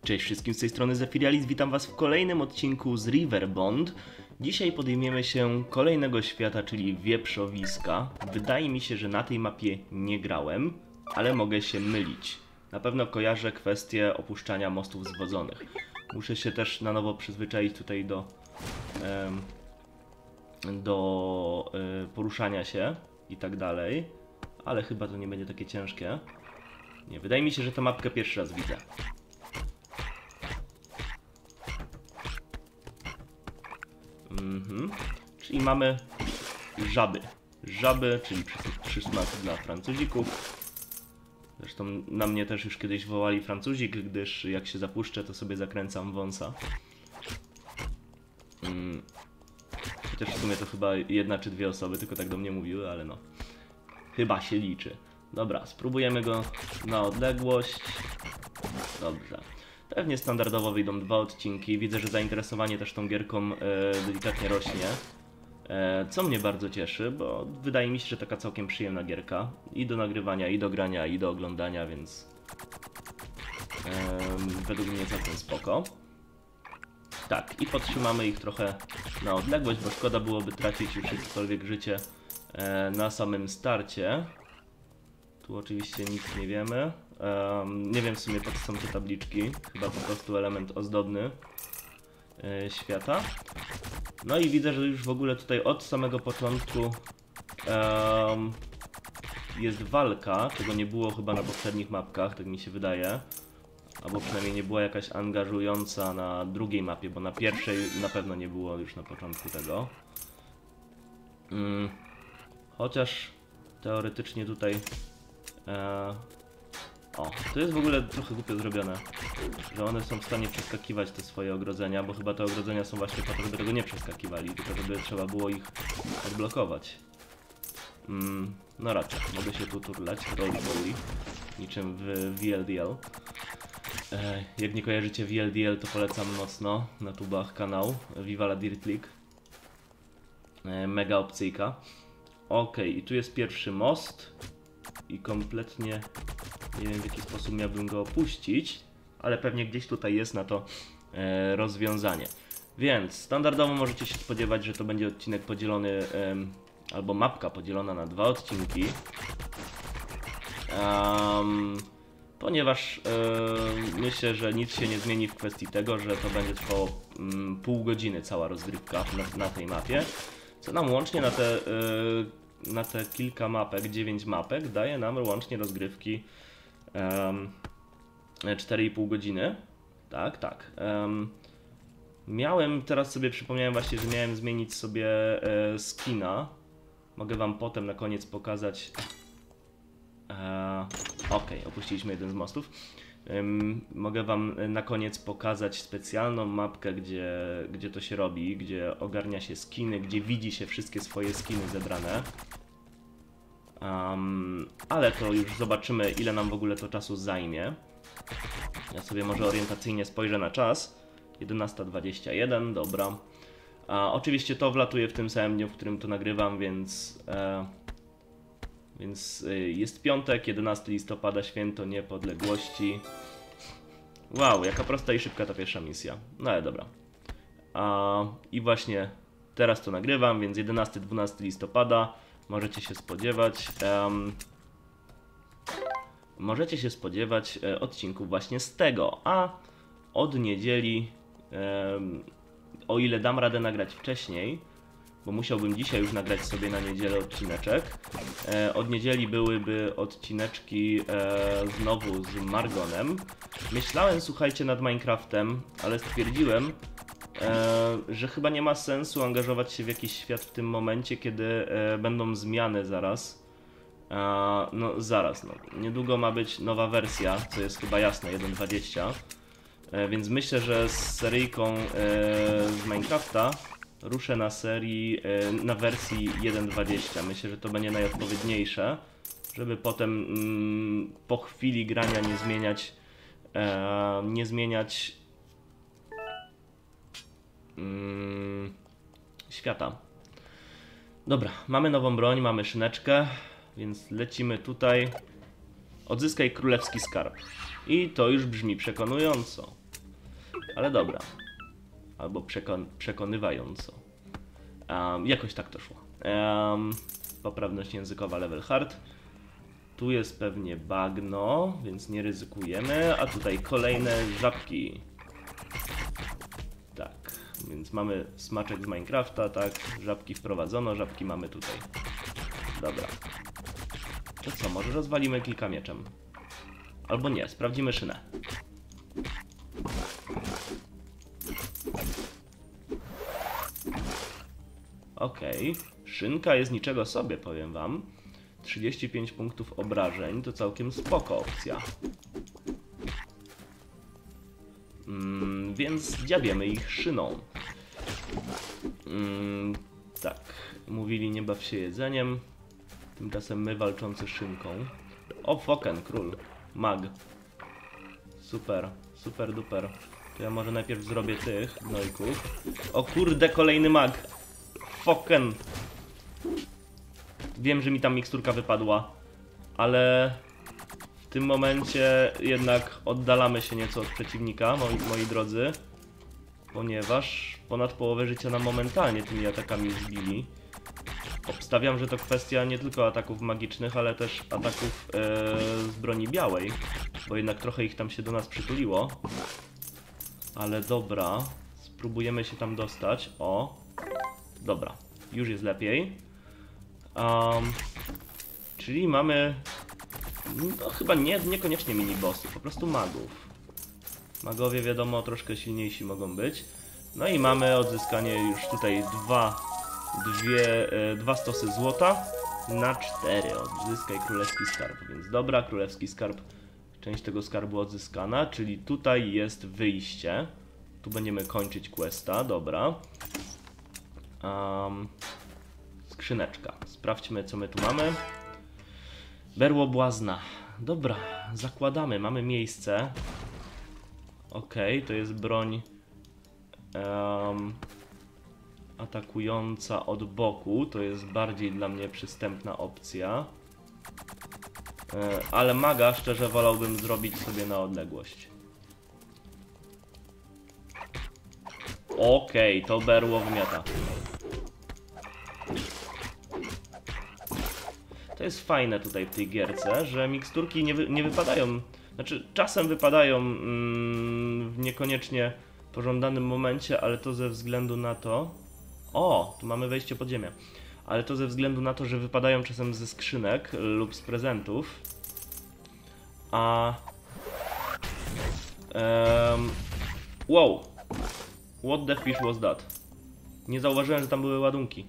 Cześć wszystkim, z tej strony Zefirialis, witam was w kolejnym odcinku z Riverbond. Dzisiaj podejmiemy się kolejnego świata, czyli wieprzowiska. Wydaje mi się, że na tej mapie nie grałem, ale mogę się mylić. Na pewno kojarzę kwestię opuszczania mostów zwodzonych. Muszę się też na nowo przyzwyczaić tutaj do poruszania się i tak dalej. Ale chyba to nie będzie takie ciężkie. Nie, wydaje mi się, że tę mapkę pierwszy raz widzę. Czyli mamy żaby. Żaby, czyli przysmak dla Francuzików. Zresztą na mnie też już kiedyś wołali Francuzik, gdyż jak się zapuszczę, to sobie zakręcam wąsa. Chociaż w sumie to chyba jedna czy dwie osoby tylko tak do mnie mówiły, ale no. Chyba się liczy. Dobra, spróbujemy go na odległość. Dobrze. Pewnie standardowo wyjdą 2 odcinki. Widzę, że zainteresowanie też tą gierką delikatnie rośnie. Co mnie bardzo cieszy, bo wydaje mi się, że taka całkiem przyjemna gierka. I do nagrywania, i do grania, i do oglądania, więc według mnie całkiem spoko. Tak, i podtrzymamy ich trochę na odległość, bo szkoda byłoby tracić już jakiekolwiek życie na samym starcie. Tu oczywiście nic nie wiemy. Nie wiem w sumie po co są te tabliczki. Chyba po prostu element ozdobny świata. No i widzę, że już w ogóle tutaj od samego początku jest walka, czego nie było chyba na poprzednich mapkach, tak mi się wydaje. Albo przynajmniej nie była jakaś angażująca na drugiej mapie, bo na pierwszej na pewno nie było już na początku tego. Chociaż teoretycznie tutaj... O, to jest w ogóle trochę głupio zrobione, że one są w stanie przeskakiwać te swoje ogrodzenia, bo chyba te ogrodzenia są właśnie po to, żeby tego nie przeskakiwali, tylko żeby trzeba było ich odblokować. No raczej, mogę się tu turlać, roll niczym w VLDL. Jak nie kojarzycie VLDL, to polecam mocno na tubach kanał Viva la Dirt League. Mega opcyjka. Okej, i tu jest pierwszy most i kompletnie nie wiem w jaki sposób miałbym go opuścić, ale pewnie gdzieś tutaj jest na to rozwiązanie. Więc standardowo możecie się spodziewać, że to będzie odcinek podzielony, albo mapka podzielona na 2 odcinki. Ponieważ myślę, że nic się nie zmieni w kwestii tego, że to będzie trwało pół godziny cała rozgrywka na tej mapie. Co nam łącznie na te kilka mapek, 9 mapek, daje nam łącznie rozgrywki 4,5 godziny. Tak, tak. Teraz sobie przypomniałem właśnie, że miałem zmienić sobie skina. Mogę wam potem na koniec pokazać. Okej, opuściliśmy jeden z mostów. Mogę wam na koniec pokazać specjalną mapkę, gdzie to się robi, gdzie ogarnia się skiny, gdzie widzi się wszystkie swoje skiny zebrane. Ale to już zobaczymy, ile nam w ogóle to czasu zajmie. Ja sobie może orientacyjnie spojrzę na czas. 11:21, dobra. Oczywiście to wlatuje w tym samym dniu, w którym to nagrywam, więc jest piątek, 11 listopada, święto niepodległości. Wow, jaka prosta i szybka ta pierwsza misja. No ale dobra. I właśnie teraz to nagrywam, więc 11-12 listopada. Możecie się spodziewać odcinków właśnie z tego, a od niedzieli, o ile dam radę nagrać wcześniej, bo musiałbym dzisiaj już nagrać sobie na niedzielę odcineczek, od niedzieli byłyby odcineczki znowu z Margonem. Myślałem, słuchajcie, nad Minecraftem, ale stwierdziłem, że chyba nie ma sensu angażować się w jakiś świat w tym momencie, kiedy będą zmiany zaraz. No zaraz, no. Niedługo ma być nowa wersja, co jest chyba jasne, 1.20. Więc myślę, że z seryjką z Minecrafta ruszę na wersji 1.20. Myślę, że to będzie najodpowiedniejsze, żeby potem po chwili grania nie zmieniać świata. Dobra, mamy nową broń, mamy szyneczkę, więc lecimy tutaj. Odzyskaj królewski skarb. I to już brzmi przekonująco. ale dobra. Albo przekonywająco. Jakoś tak to szło. Poprawność językowa level hard. Tu jest pewnie bagno, więc nie ryzykujemy. A tutaj kolejne żabki. Tak, więc mamy smaczek z Minecrafta, tak. Żabki wprowadzono, żabki mamy tutaj. Dobra. To co, może rozwalimy kilka mieczem? Albo nie, sprawdzimy szynę. Okej, szynka jest niczego sobie, powiem wam. 35 punktów obrażeń, to całkiem spoko opcja. Więc dziabiemy ich szyną. Tak, mówili nie baw się jedzeniem. Tymczasem my walczący szynką. O, Foken, król, mag. Super, super duper. To ja może najpierw zrobię tych gnojków. O kurde, kolejny mag. Foken. Wiem, że mi tam miksturka wypadła, ale w tym momencie jednak oddalamy się nieco od przeciwnika, moi drodzy, ponieważ ponad połowę życia nam momentalnie tymi atakami zbili. Obstawiam, że to kwestia nie tylko ataków magicznych, ale też ataków z broni białej, bo jednak trochę ich tam się do nas przytuliło. Ale dobra, spróbujemy się tam dostać. O, dobra, już jest lepiej. Czyli mamy, no chyba niekoniecznie mini-bossów, po prostu magów. Magowie wiadomo troszkę silniejsi mogą być. No i mamy odzyskanie już tutaj dwa stosy złota na 4. Odzyskaj królewski skarb, więc dobra, królewski skarb, część tego skarbu odzyskana, czyli tutaj jest wyjście. Tu będziemy kończyć questa, dobra. Skrzyneczka. Sprawdźmy, co my tu mamy. Berło błazna. Dobra, zakładamy. Mamy miejsce. Okej, to jest broń atakująca od boku. To jest bardziej dla mnie przystępna opcja. Ale maga szczerze wolałbym zrobić sobie na odległość. Okej, to berło wymiata. To jest fajne tutaj w tej gierce, że miksturki nie wypadają, znaczy czasem wypadają w niekoniecznie pożądanym momencie, ale to ze względu na to... O, tu mamy wejście pod ziemię. Ale to ze względu na to, że wypadają czasem ze skrzynek lub z prezentów. Wow! What the fish was that? Nie zauważyłem, że tam były ładunki.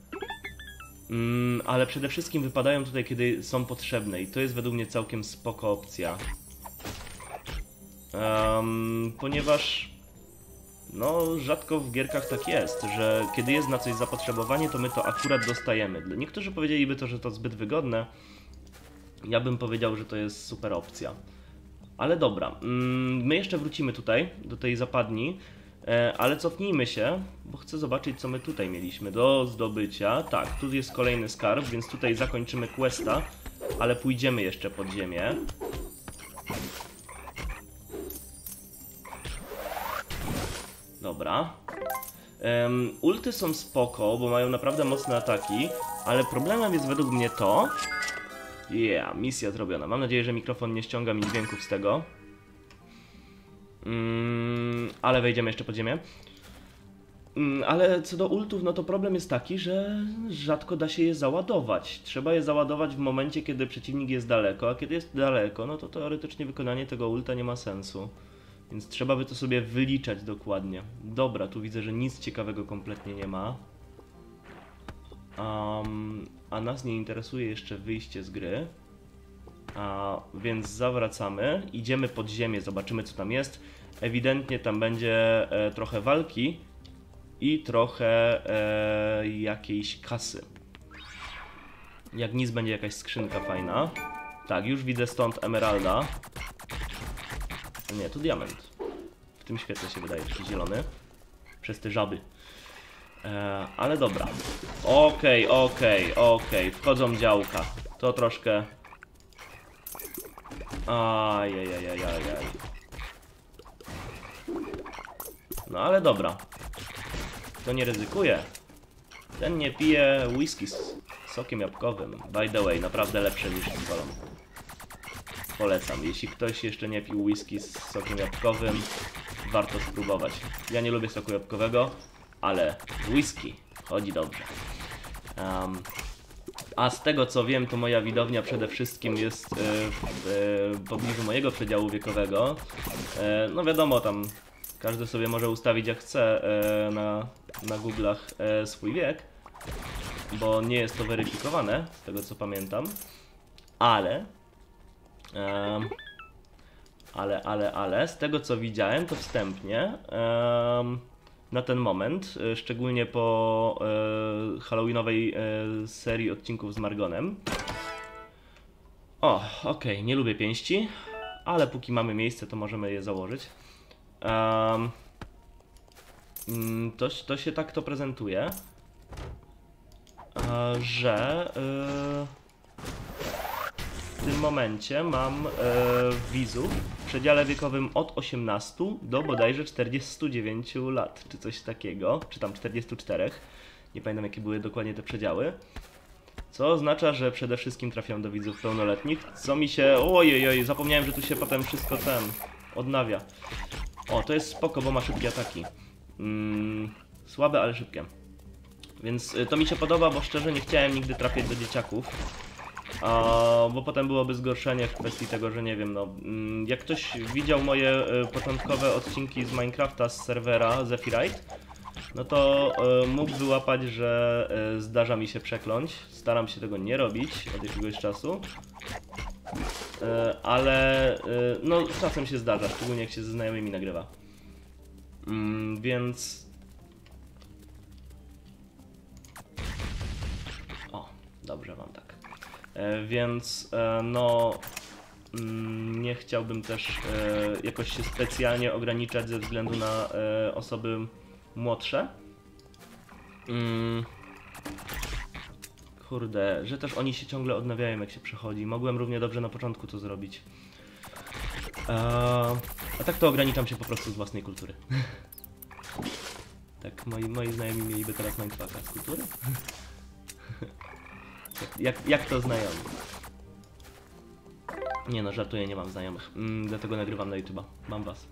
Ale przede wszystkim wypadają tutaj, kiedy są potrzebne i to jest według mnie całkiem spoko opcja. Ponieważ no rzadko w gierkach tak jest, że kiedy jest na coś zapotrzebowanie, to my to akurat dostajemy. Niektórzy powiedzieliby to, że to zbyt wygodne. Ja bym powiedział, że to jest super opcja. Ale dobra, my jeszcze wrócimy tutaj, do tej zapadni. Ale cofnijmy się, bo chcę zobaczyć, co my tutaj mieliśmy do zdobycia. Tak, tu jest kolejny skarb, więc tutaj zakończymy questa, ale pójdziemy jeszcze pod ziemię. Dobra. Ulty są spoko, bo mają naprawdę mocne ataki, ale problemem jest według mnie to... misja zrobiona. Mam nadzieję, że mikrofon nie ściąga mi dźwięków z tego. Ale wejdziemy jeszcze pod ziemię. Ale co do ultów, no to problem jest taki, że rzadko da się je załadować. Trzeba je załadować w momencie, kiedy przeciwnik jest daleko, a kiedy jest daleko, no to teoretycznie wykonanie tego ulta nie ma sensu. Więc trzeba by to sobie wyliczać dokładnie. Dobra, tu widzę, że nic ciekawego kompletnie nie ma. A nas nie interesuje jeszcze wyjście z gry. Więc zawracamy, idziemy pod ziemię, zobaczymy, co tam jest. Ewidentnie tam będzie trochę walki i trochę jakiejś kasy. Jak nic, będzie jakaś skrzynka fajna. Tak, już widzę stąd emeralda. Nie, to diament. W tym świetle się wydaje taki zielony. Przez te żaby. Ale dobra. Okej. Wchodzą działka. To troszkę... Ajajajajaj. No ale dobra. Kto nie ryzykuje, ten nie pije whisky z sokiem jabłkowym. By the way, naprawdę lepsze niż z kolą. Polecam. Jeśli ktoś jeszcze nie pił whisky z sokiem jabłkowym, warto spróbować. Ja nie lubię soku jabłkowego, ale whisky chodzi dobrze. A z tego co wiem, to moja widownia przede wszystkim jest w pobliżu mojego przedziału wiekowego. No wiadomo, tam każdy sobie może ustawić jak chce na Google'ach swój wiek, bo nie jest to weryfikowane, z tego co pamiętam. Ale z tego co widziałem, to wstępnie na ten moment, szczególnie po halloweenowej serii odcinków z Margonem. Okej, nie lubię pięści, ale póki mamy miejsce, to możemy je założyć. To się tak to prezentuje, że w tym momencie mam widzów w przedziale wiekowym od 18 do bodajże 49 lat, czy coś takiego, czy tam 44. Nie pamiętam jakie były dokładnie te przedziały. Co oznacza, że przede wszystkim trafiam do widzów pełnoletnich, co mi się... Ojej, zapomniałem, że tu się potem wszystko odnawia. To jest spoko, bo ma szybkie ataki. Słabe, ale szybkie. Więc to mi się podoba, bo szczerze nie chciałem nigdy trafiać do dzieciaków. Bo potem byłoby zgorszenie w kwestii tego, że nie wiem, no... Jak ktoś widział moje początkowe odcinki z Minecrafta z serwera Zephyrite, no to mógł wyłapać, że zdarza mi się przekląć. Staram się tego nie robić od jakiegoś czasu. Ale no czasem się zdarza, szczególnie jak się ze znajomymi nagrywa. Więc... Dobrze wam tak. Więc no... nie chciałbym też jakoś się specjalnie ograniczać ze względu na osoby młodsze. Kurde, że też oni się ciągle odnawiają jak się przechodzi. Mogłem równie dobrze na początku to zrobić. A tak to ograniczam się po prostu z własnej kultury. Tak, moi znajomi mieliby teraz mindfucka z kultury? jak to znajomi? Nie no, żartuję, nie mam znajomych. Dlatego nagrywam na YouTube'a. Mam was.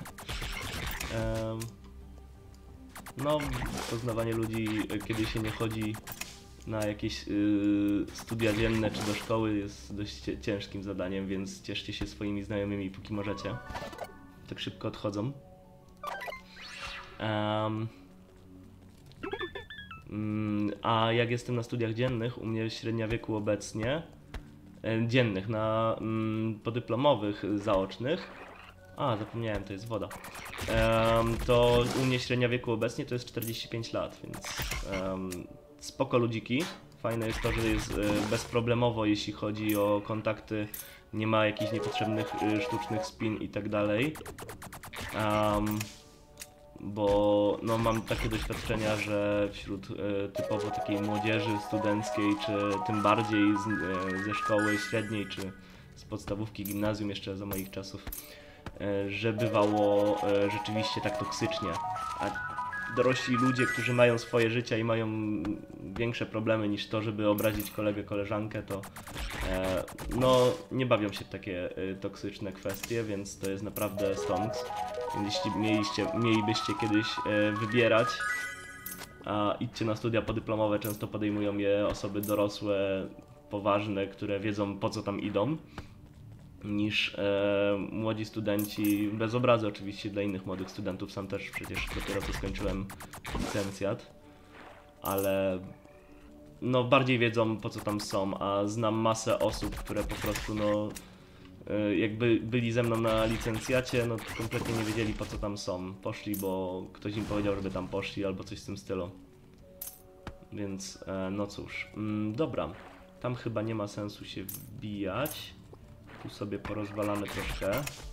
No, poznawanie ludzi, kiedy się nie chodzi na jakieś studia dzienne czy do szkoły, jest dość ciężkim zadaniem, więc cieszcie się swoimi znajomymi, póki możecie. Tak szybko odchodzą. A jak jestem na studiach dziennych, u mnie średnia wieku obecnie, dziennych, na podyplomowych, zaocznych, zapomniałem, to jest woda, to u mnie średnia wieku obecnie to jest 45 lat, więc spoko ludziki. Fajne jest to, że jest bezproblemowo, jeśli chodzi o kontakty, nie ma jakichś niepotrzebnych sztucznych spin i tak dalej. Bo no, mam takie doświadczenia, że wśród typowo takiej młodzieży studenckiej, czy tym bardziej ze szkoły średniej, czy z podstawówki, gimnazjum jeszcze za moich czasów, że bywało rzeczywiście tak toksycznie. A dorośli ludzie, którzy mają swoje życia i mają większe problemy niż to, żeby obrazić kolegę, koleżankę, to no nie bawią się w takie toksyczne kwestie, więc to jest naprawdę stonks. Jeśli mielibyście kiedyś wybierać, idźcie na studia podyplomowe, często podejmują je osoby dorosłe, poważne, które wiedzą po co tam idą, niż młodzi studenci, bez obrazy oczywiście dla innych młodych studentów, sam też przecież dopiero co skończyłem licencjat, ale no bardziej wiedzą po co tam są, a znam masę osób, które po prostu no jakby byli ze mną na licencjacie, no to kompletnie nie wiedzieli po co tam są. Poszli, bo ktoś im powiedział, żeby tam poszli albo coś w tym stylu. Więc no cóż, dobra, tam chyba nie ma sensu się wbijać. Tu sobie porozwalamy troszkę.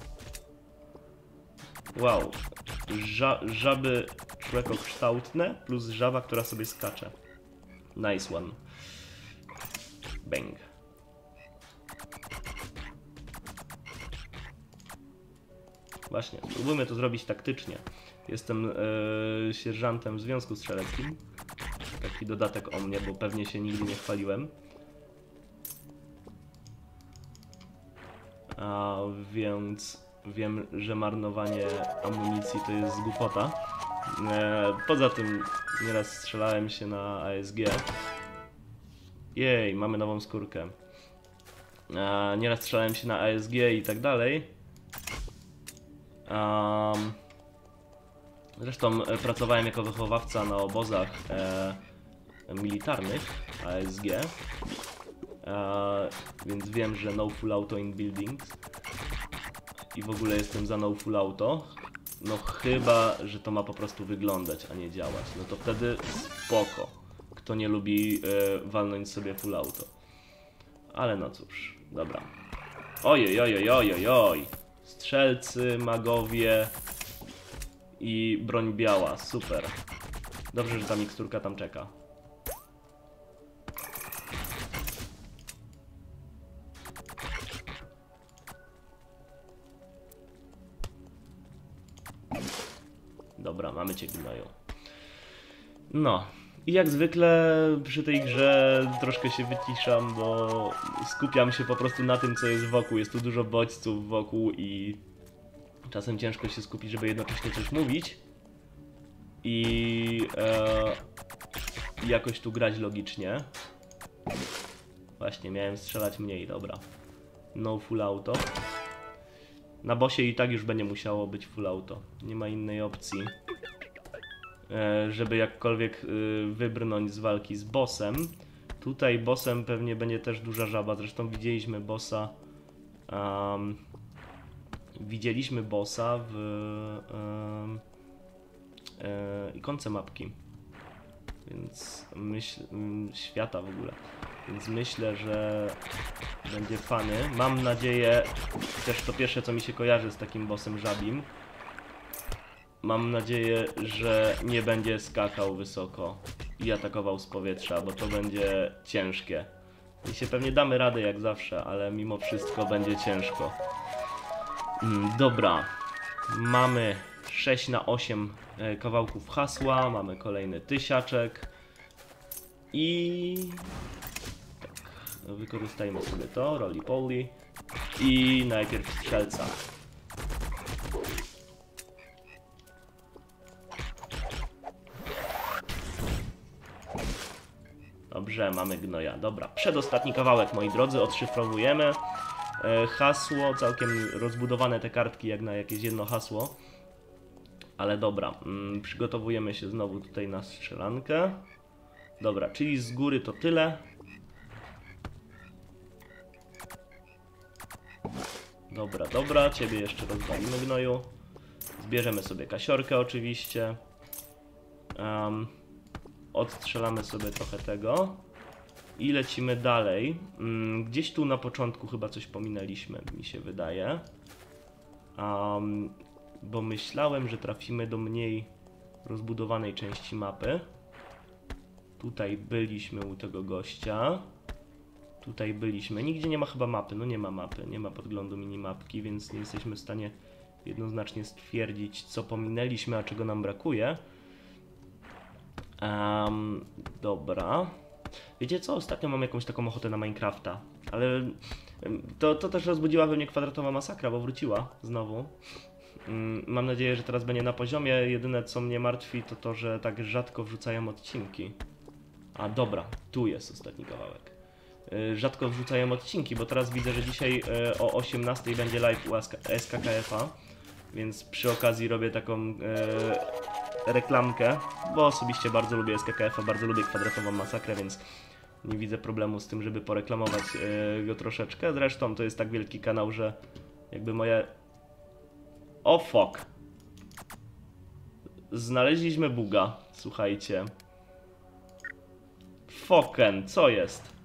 Wow, żaby człekokształtne plus żaba, która sobie skacze. Nice one. Bang. Właśnie, spróbujmy to zrobić taktycznie. Jestem sierżantem w Związku Strzeleckim. Taki dodatek o mnie, bo pewnie się nigdy nie chwaliłem. Więc wiem, że marnowanie amunicji to jest głupota. Poza tym nieraz strzelałem się na ASG. Jej, mamy nową skórkę. Nieraz strzelałem się na ASG i tak dalej. Zresztą pracowałem jako wychowawca na obozach militarnych ASG. Więc wiem, że no full auto in buildings. I w ogóle jestem za no full auto. No chyba, że to ma po prostu wyglądać, a nie działać. No to wtedy spoko. Kto nie lubi walnąć sobie full auto. Ale no cóż, dobra. Oj. Strzelcy, magowie i broń biała, super. Dobrze, że ta miksturka tam czeka. Dobra, mamy cię, gnoju. No. I jak zwykle przy tej grze troszkę się wyciszam, bo skupiam się po prostu na tym, co jest wokół. Jest tu dużo bodźców wokół i czasem ciężko się skupić, żeby jednocześnie coś mówić. I jakoś tu grać logicznie. Właśnie, miałem strzelać mniej, dobra. No full auto. Na bossie i tak już będzie musiało być full auto. Nie ma innej opcji. Żeby jakkolwiek wybrnąć z walki z bossem. Tutaj bossem pewnie będzie też duża żaba. Zresztą widzieliśmy bossa. Widzieliśmy bossa w ikonce mapki. Więc świata w ogóle. Więc myślę, że będzie fany. Mam nadzieję, też to pierwsze co mi się kojarzy z takim bossem żabim. Mam nadzieję, że nie będzie skakał wysoko i atakował z powietrza, bo to będzie ciężkie. I się pewnie damy radę jak zawsze, ale mimo wszystko będzie ciężko. Dobra, mamy 6 na 8 kawałków hasła, mamy kolejny tysiaczek i tak, wykorzystajmy sobie to, roly-poly i najpierw strzelca. Dobrze, mamy gnoja. Dobra, przedostatni kawałek, moi drodzy, odszyfrowujemy. Hasło, całkiem rozbudowane te kartki jak na jakieś jedno hasło. Ale dobra, przygotowujemy się znowu tutaj na strzelankę. Dobra, czyli z góry to tyle. Dobra, ciebie jeszcze rozwalimy, gnoju. Zbierzemy sobie kasiorkę oczywiście. Odstrzelamy sobie trochę tego i lecimy dalej. Gdzieś tu na początku chyba coś pominęliśmy, mi się wydaje. Bo myślałem, że trafimy do mniej rozbudowanej części mapy. Tutaj byliśmy u tego gościa. Tutaj byliśmy. Nigdzie nie ma chyba mapy. No nie ma mapy, nie ma podglądu minimapki, więc nie jesteśmy w stanie jednoznacznie stwierdzić, co pominęliśmy, a czego nam brakuje. Dobra. Wiecie co? Ostatnio mam jakąś taką ochotę na Minecrafta, ale to też rozbudziła we mnie kwadratowa masakra, bo wróciła znowu. Mam nadzieję, że teraz będzie na poziomie. Jedyne co mnie martwi to to, że tak rzadko wrzucają odcinki. A dobra, tu jest ostatni kawałek. Rzadko wrzucają odcinki, bo teraz widzę, że dzisiaj o 18 będzie live u SKKF-a, więc przy okazji robię taką reklamkę, bo osobiście bardzo lubię SKKF-a, bardzo lubię kwadratową masakrę, więc nie widzę problemu z tym, żeby poreklamować go troszeczkę. Zresztą to jest tak wielki kanał, że jakby moje... O fuck! Znaleźliśmy buga, słuchajcie. Foken, co jest?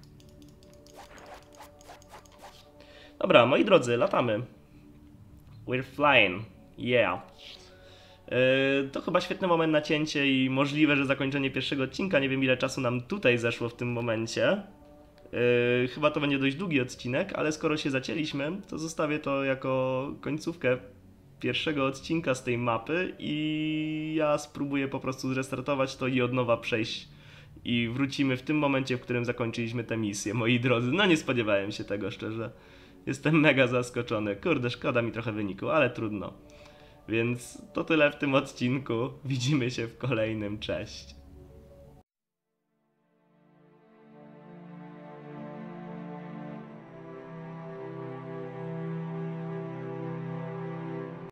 Dobra, moi drodzy, latamy. We're flying, yeah. To chyba świetny moment na cięcie i możliwe, że zakończenie pierwszego odcinka. Nie wiem ile czasu nam tutaj zeszło w tym momencie. Chyba to będzie dość długi odcinek, ale skoro się zacięliśmy, to zostawię to jako końcówkę pierwszego odcinka z tej mapy i ja spróbuję po prostu zrestartować to i od nowa przejść i wrócimy w tym momencie, w którym zakończyliśmy tę misję, moi drodzy. No nie spodziewałem się tego, szczerze. Jestem mega zaskoczony. Kurde, szkoda mi trochę wyniku, ale trudno. Więc to tyle w tym odcinku. Widzimy się w kolejnym. Cześć.